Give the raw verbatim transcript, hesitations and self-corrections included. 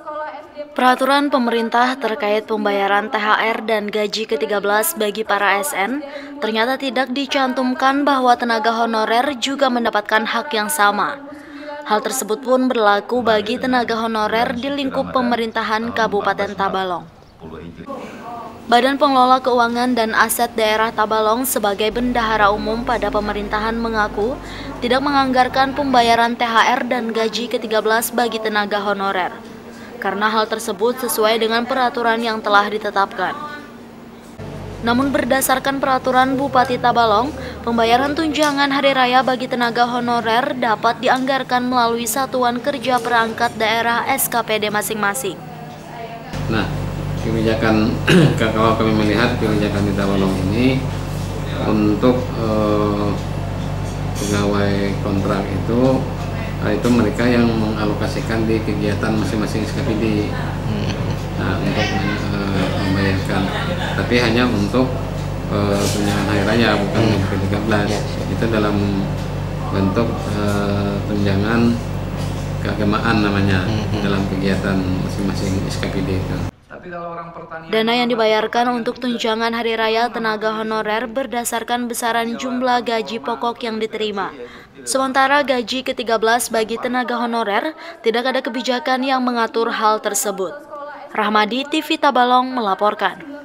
Peraturan pemerintah terkait pembayaran T H R dan gaji ke tiga belas bagi para A S N ternyata tidak dicantumkan bahwa tenaga honorer juga mendapatkan hak yang sama. Hal tersebut pun berlaku bagi tenaga honorer di lingkup pemerintahan Kabupaten Tabalong. Badan Pengelola Keuangan dan Aset Daerah Tabalong sebagai bendahara umum pada pemerintahan mengaku tidak menganggarkan pembayaran T H R dan gaji ke tiga belas bagi tenaga honorer, karena hal tersebut sesuai dengan peraturan yang telah ditetapkan. Namun berdasarkan peraturan Bupati Tabalong, pembayaran tunjangan hari raya bagi tenaga honorer dapat dianggarkan melalui Satuan Kerja Perangkat Daerah S K P D masing-masing. Nah, kebijakan kalau kami melihat kebijakan di Tabalong ini untuk eh, pegawai kontrak itu itu mereka yang mengalokasikan di kegiatan masing-masing S K P D. Nah, untuk uh, membayarkan, tapi hanya untuk uh, tunjangan hari raya, bukan hmm. ke tiga belas. Itu dalam bentuk uh, tunjangan keagamaan namanya, hmm. dalam kegiatan masing-masing S K P D itu. Dana yang dibayarkan untuk tunjangan hari raya tenaga honorer berdasarkan besaran jumlah gaji pokok yang diterima. Sementara gaji ke tiga belas bagi tenaga honorer tidak ada kebijakan yang mengatur hal tersebut. Rahmadi, T V Tabalong melaporkan.